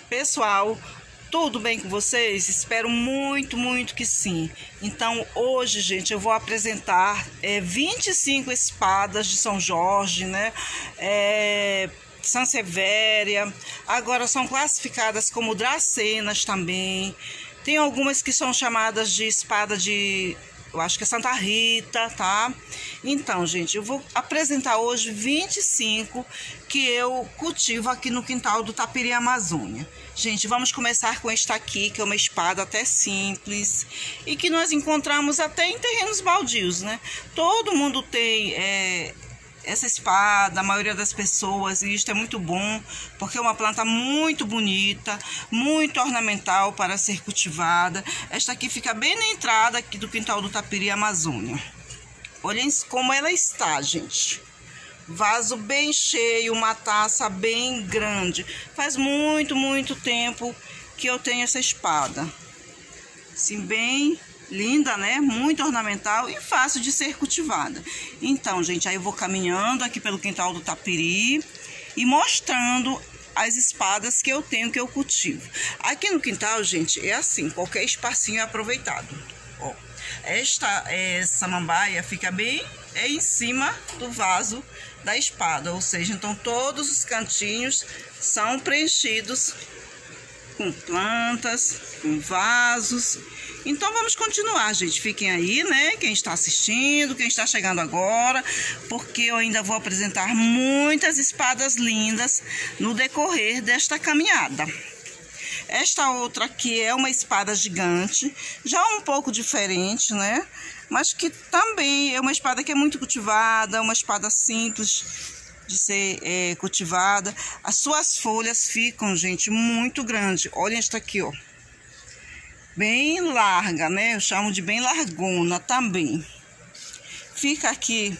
Pessoal, tudo bem com vocês? Espero muito que sim. Então, hoje, gente, eu vou apresentar 25 espadas de São Jorge, né? Sansevéria. Agora são classificadas como dracenas também. Tem algumas que são chamadas de espada de... eu acho que é Santa Rita, tá? Então, gente, eu vou apresentar hoje 25 que eu cultivo aqui no quintal do Tapiri Amazônia. Gente, vamos começar com esta aqui, que é uma espada até simples e que nós encontramos até em terrenos baldios, né? Todo mundo tem essa espada, a maioria das pessoas, e isto é muito bom, porque é uma planta muito bonita, muito ornamental para ser cultivada. Esta aqui fica bem na entrada aqui do quintal do Tapiri Amazônia. Olhem como ela está, gente. Vaso bem cheio, uma taça bem grande. Faz muito tempo que eu tenho essa espada. Assim, bem linda, né? Muito ornamental e fácil de ser cultivada. Então, gente, aí eu vou caminhando aqui pelo quintal do Tapiri e mostrando as espadas que eu tenho, que eu cultivo. Aqui no quintal, gente, é assim, qualquer espacinho é aproveitado. Ó, esta samambaia fica bem em cima do vaso da espada, ou seja, então todos os cantinhos são preenchidos com plantas, com vasos. Então vamos continuar, gente. Fiquem aí, né? Quem está assistindo, quem está chegando agora, porque eu ainda vou apresentar muitas espadas lindas no decorrer desta caminhada. Esta outra aqui é uma espada gigante, já um pouco diferente, né? Mas que também é uma espada que é muito cultivada, uma espada simples de ser cultivada. As suas folhas ficam, gente, muito grandes. Olha esta aqui, ó. Bem larga, né? Eu chamo de bem largona também. Fica aqui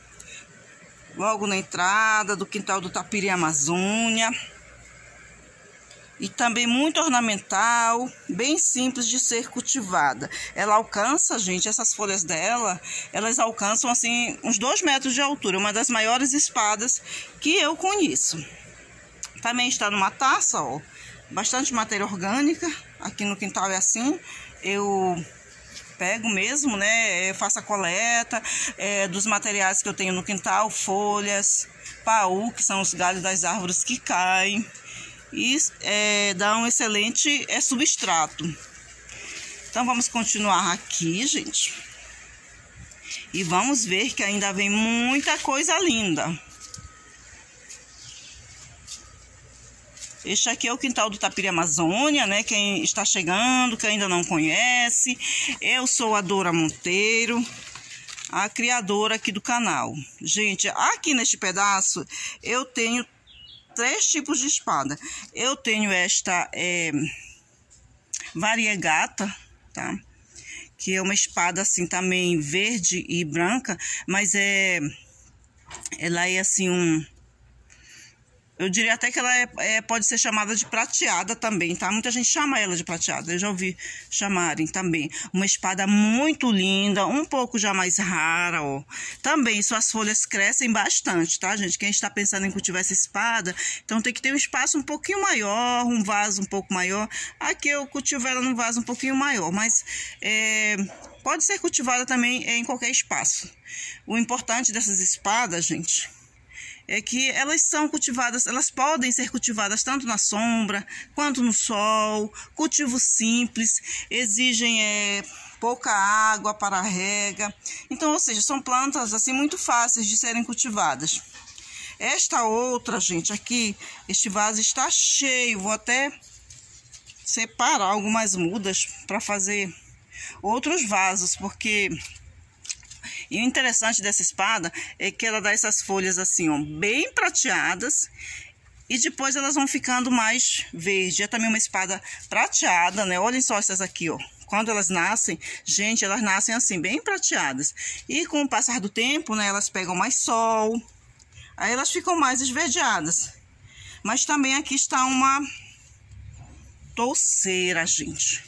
logo na entrada do quintal do Tapiri Amazônia. E também muito ornamental, bem simples de ser cultivada. Ela alcança, gente, essas folhas dela, elas alcançam assim uns 2 metros de altura. Uma das maiores espadas que eu conheço. Também está numa taça, ó, bastante matéria orgânica. Aqui no quintal é assim, eu pego mesmo, né, faço a coleta dos materiais que eu tenho no quintal, folhas, paú, que são os galhos das árvores que caem. E dá um excelente substrato. Então vamos continuar aqui, gente, e vamos ver que ainda vem muita coisa linda. Este aqui é o quintal do Tapiri Amazônia, né? Quem está chegando, que ainda não conhece, eu sou a Dora Monteiro, a criadora aqui do canal. Gente, aqui neste pedaço eu tenho 3 tipos de espada. Eu tenho esta variegata, tá? Que é uma espada assim também verde e branca, mas ela é assim eu diria até que ela pode ser chamada de prateada também, tá? Muita gente chama ela de prateada, eu já ouvi chamarem também. Uma espada muito linda, um pouco já mais rara, ó. Também suas folhas crescem bastante, tá, gente? Quem está pensando em cultivar essa espada, então tem que ter um espaço um pouquinho maior, um vaso um pouco maior. Aqui eu cultivo ela num vaso um pouquinho maior, mas pode ser cultivada também em qualquer espaço. O importante dessas espadas, gente, é que elas são cultivadas, elas podem ser cultivadas tanto na sombra quanto no sol. Cultivo simples, exigem pouca água para a rega. Então, ou seja, são plantas assim muito fáceis de serem cultivadas. Esta outra, gente, aqui, este vaso está cheio. Vou até separar algumas mudas para fazer outros vasos, porque... E o interessante dessa espada é que ela dá essas folhas assim, ó, bem prateadas, e depois elas vão ficando mais verde. É também uma espada prateada, né? Olhem só essas aqui, ó. Quando elas nascem, gente, elas nascem assim, bem prateadas. E com o passar do tempo, né, elas pegam mais sol, aí elas ficam mais esverdeadas. Mas também aqui está uma touceira, gente.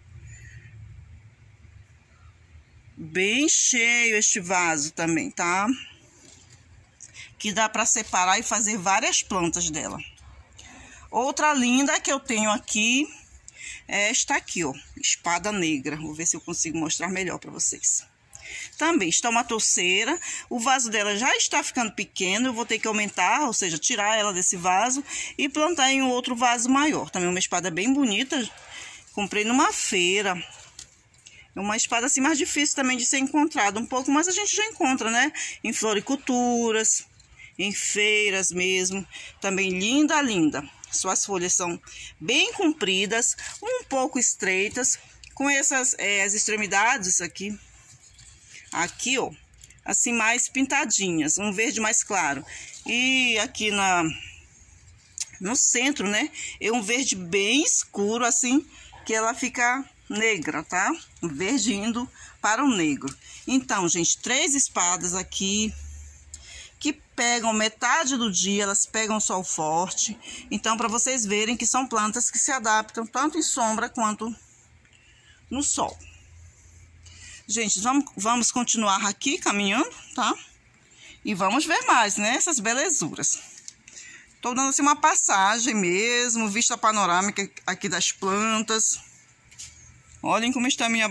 Bem cheio este vaso também, tá? Que dá para separar e fazer várias plantas dela. Outra linda que eu tenho aqui é esta aqui, ó, espada negra. Vou ver se eu consigo mostrar melhor para vocês. Também está uma touceira, o vaso dela já está ficando pequeno, eu vou ter que aumentar, ou seja, tirar ela desse vaso e plantar em um outro vaso maior. Também uma espada bem bonita, comprei numa feira. É uma espada assim mais difícil também de ser encontrada um pouco, mas a gente já encontra, né? Em floriculturas, em feiras mesmo. Também linda, linda. Suas folhas são bem compridas, um pouco estreitas, com essas as extremidades aqui, ó, assim mais pintadinhas, um verde mais claro. E aqui no centro, né, é um verde bem escuro, assim, que ela fica negra, tá? O verde indo para o negro. Então, gente, 3 espadas aqui que pegam metade do dia, elas pegam sol forte. Então, para vocês verem que são plantas que se adaptam tanto em sombra quanto no sol. Gente, vamos continuar aqui caminhando, tá? E vamos ver mais, né? Essas belezuras. Tô dando assim uma passagem mesmo, vista panorâmica aqui das plantas. Olhem como está a minha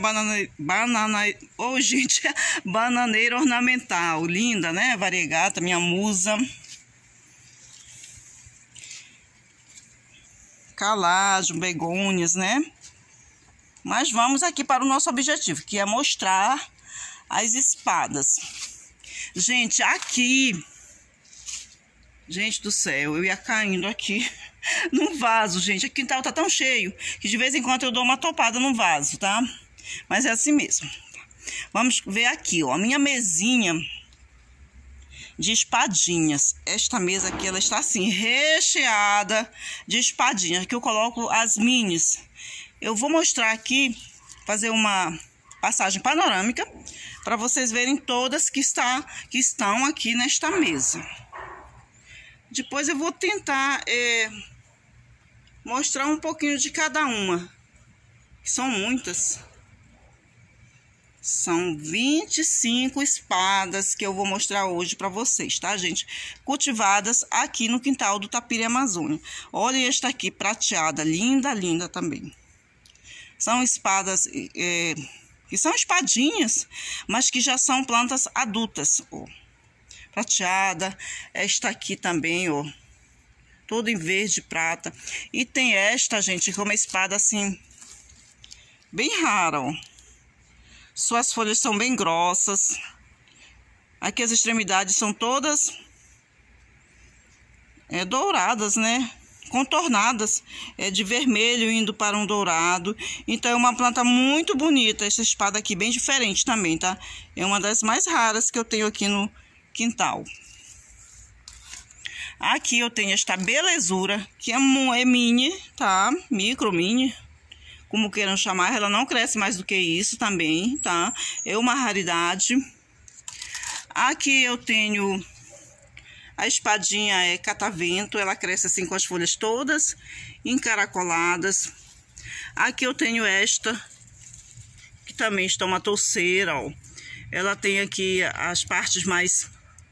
bananeira ornamental. Linda, né? Variegata, minha musa. Calágio, begônias, né? Mas vamos aqui para o nosso objetivo, que é mostrar as espadas. Gente, aqui... Gente do céu, eu ia caindo aqui no vaso, gente. O quintal tá tão cheio que de vez em quando eu dou uma topada no vaso, tá? Mas é assim mesmo. Vamos ver aqui, ó, a minha mesinha de espadinhas. Esta mesa aqui, ela está assim, recheada de espadinhas. Aqui eu coloco as minis. Eu vou mostrar aqui, fazer uma passagem panorâmica para vocês verem todas que estão aqui nesta mesa. Depois eu vou tentar mostrar um pouquinho de cada uma. São muitas. São 25 espadas que eu vou mostrar hoje para vocês, tá, gente? Cultivadas aqui no quintal do Tapire Amazônia. Olha esta aqui, prateada, linda, linda também. São espadas que são espadinhas, mas que já são plantas adultas, ó. Prateada, esta aqui também, ó, toda em verde prata. E tem esta, gente, que é uma espada assim, bem rara, ó. Suas folhas são bem grossas. Aqui as extremidades são todas douradas, né? Contornadas, de vermelho indo para um dourado. Então é uma planta muito bonita, essa espada aqui, bem diferente também, tá? É uma das mais raras que eu tenho aqui no quintal. Aqui eu tenho esta belezura, que é mini, tá? Micro, mini, como queiram chamar. Ela não cresce mais do que isso também, tá? É uma raridade. Aqui eu tenho a espadinha catavento. Ela cresce assim com as folhas todas encaracoladas. Aqui eu tenho esta, que também está uma touceira, ó. Ela tem aqui as partes mais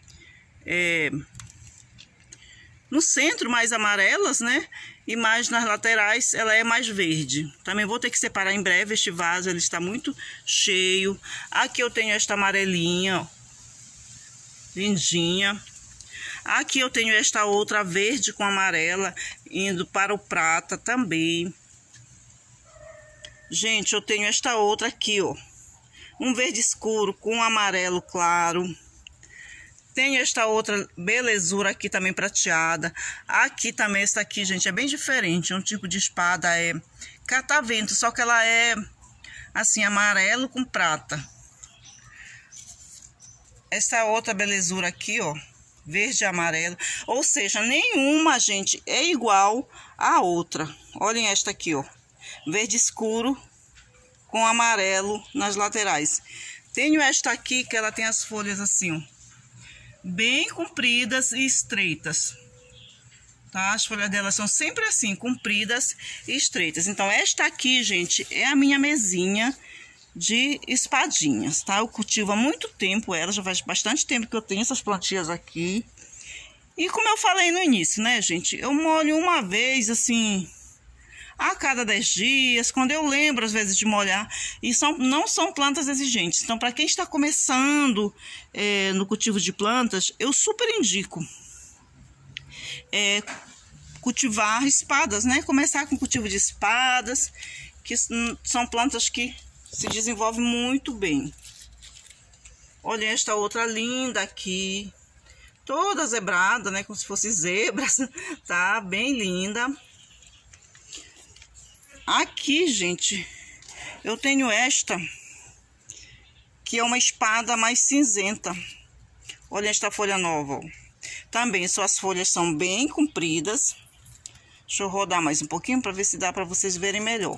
no centro mais amarelas, né? E mais nas laterais ela é mais verde. Também vou ter que separar em breve este vaso, ele está muito cheio. Aqui eu tenho esta amarelinha, ó, lindinha. Aqui eu tenho esta outra verde com amarela, indo para o prata também. Gente, eu tenho esta outra aqui, ó, um verde escuro com amarelo claro. Tem esta outra belezura aqui também prateada. Aqui também, essa aqui, gente, é bem diferente. É um tipo de espada, catavento, só que ela é assim, amarelo com prata. Essa outra belezura aqui, ó, verde e amarelo. Ou seja, nenhuma, gente, é igual à outra. Olhem esta aqui, ó, verde escuro com amarelo nas laterais. Tenho esta aqui que ela tem as folhas assim, ó, bem compridas e estreitas, tá? As folhas delas são sempre assim, compridas e estreitas. Então, esta aqui, gente, é a minha mesinha de espadinhas, tá? Eu cultivo há muito tempo ela, já faz bastante tempo que eu tenho essas plantinhas aqui. E como eu falei no início, né, gente? Eu molho uma vez, assim, a cada 10 dias, quando eu lembro, às vezes, de molhar. E não são plantas exigentes. Então, para quem está começando no cultivo de plantas, eu super indico cultivar espadas, né? Começar com cultivo de espadas, que são plantas que se desenvolvem muito bem. Olha esta outra linda aqui. Toda zebrada, né? Como se fosse zebras, tá? Bem linda. Aqui, gente, eu tenho esta, que é uma espada mais cinzenta. Olha esta folha nova, ó. Também suas folhas são bem compridas. Deixa eu rodar mais um pouquinho para ver se dá para vocês verem melhor.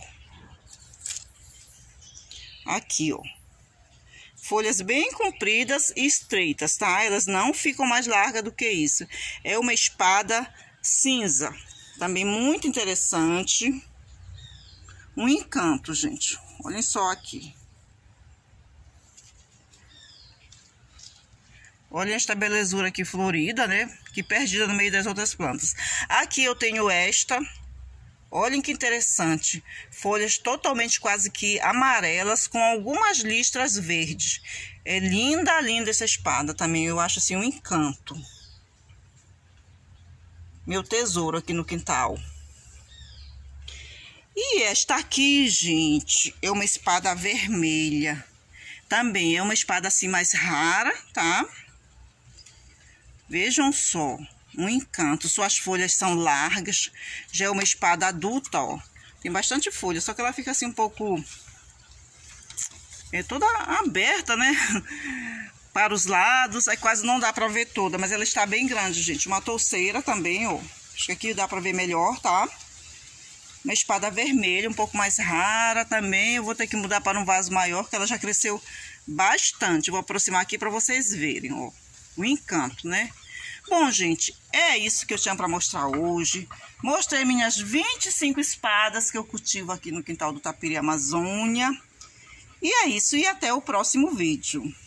Aqui, ó. Folhas bem compridas e estreitas, tá? Elas não ficam mais largas do que isso. É uma espada cinza. Também muito interessante. Um encanto, gente. Olhem só aqui. Olha esta belezura aqui florida, né? Que perdida no meio das outras plantas. Aqui eu tenho esta. Olhem que interessante, folhas totalmente quase que amarelas, com algumas listras verdes. É linda, linda essa espada também, eu acho assim um encanto. Meu tesouro aqui no quintal. E esta aqui, gente, é uma espada vermelha. Também é uma espada assim mais rara, tá? Vejam só. Um encanto, suas folhas são largas, já é uma espada adulta, ó. Tem bastante folha, só que ela fica assim um pouco... toda aberta, né? Para os lados, aí quase não dá pra ver toda, mas ela está bem grande, gente. Uma touceira também, ó. Acho que aqui dá pra ver melhor, tá? Uma espada vermelha, um pouco mais rara também. Eu vou ter que mudar para um vaso maior, porque ela já cresceu bastante. Vou aproximar aqui para vocês verem, ó. O encanto, né? Bom, gente, é isso que eu tinha para mostrar hoje. Mostrei minhas 25 espadas que eu cultivo aqui no quintal do Tapiri Amazônia. E é isso, e até o próximo vídeo.